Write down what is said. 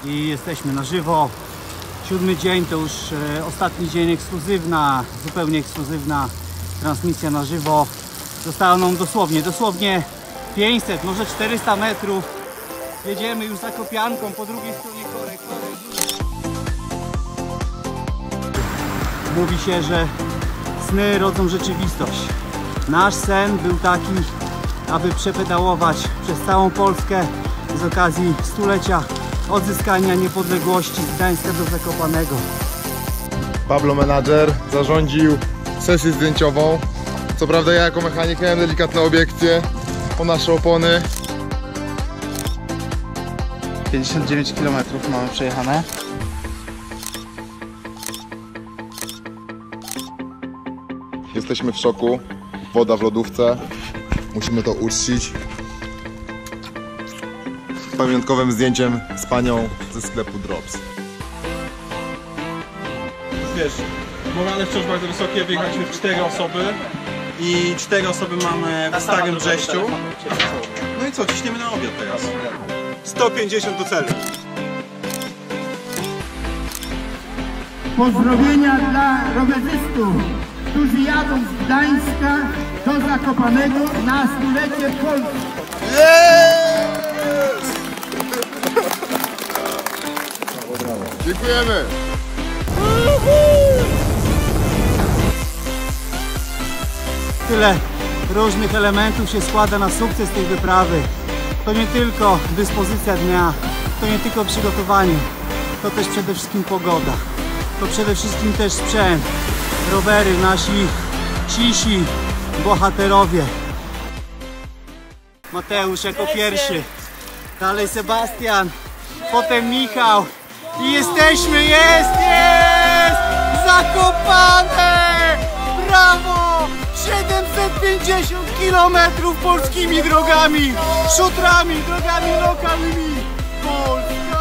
i jesteśmy na żywo. 7. dzień to już ostatni dzień, ekskluzywna, zupełnie ekskluzywna transmisja na żywo. Zostało nam dosłownie 500, może 400 metrów. Jedziemy już za Kopianką, po drugiej stronie korek. Mówi się, że sny rodzą rzeczywistość. Nasz sen był taki, aby przepedałować przez całą Polskę z okazji stulecia odzyskania niepodległości z Gdańska do Zakopanego. Pablo menadżer zarządził sesję zdjęciową. Co prawda ja jako mechanik miałem delikatne obiekcje o nasze opony. 59 km mamy przejechane. Jesteśmy w szoku. Woda w lodówce. Musimy to uczcić pamiątkowym zdjęciem z panią ze sklepu Drops. Wiesz, morale wciąż bardzo wysokie, wyjechaliśmy w 4 osoby i 4 osoby mamy w Starym Brześciu. No i co, ciśniemy na obiad teraz. 150 do celu. Pozdrowienia dla rowerzystów, którzy jadą z Gdańska do Zakopanego na stulecie Polski. Dziękujemy! Tyle różnych elementów się składa na sukces tej wyprawy. To nie tylko dyspozycja dnia, to nie tylko przygotowanie, to też przede wszystkim pogoda. To przede wszystkim też sprzęt, rowery, nasi cisi bohaterowie. Mateusz jako pierwszy, dalej Sebastian, potem Michał i jesteśmy, jest! Zakopane! Brawo! 750 km polskimi drogami, szutrami, drogami lokalnymi. Polska!